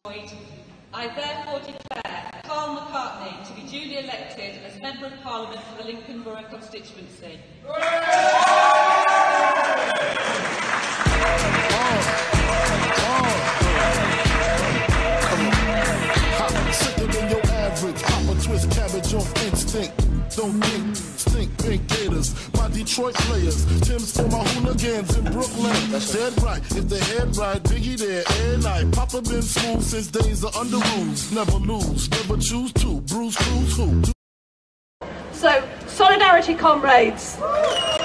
I therefore declare Karl McCartney to be duly elected as Member of Parliament for the Lincoln Borough constituency. Sicker than your average, pop a twist cabbage off instinct. Don't think, stink pink gators. My Detroit players, Tim's for my hooligans in Brooklyn. That's dead right, if they head right, Biggie there, and night. Papa been smooth since days of under rules. Never lose, never choose to. Bruce Cruz who? So, solidarity, comrades.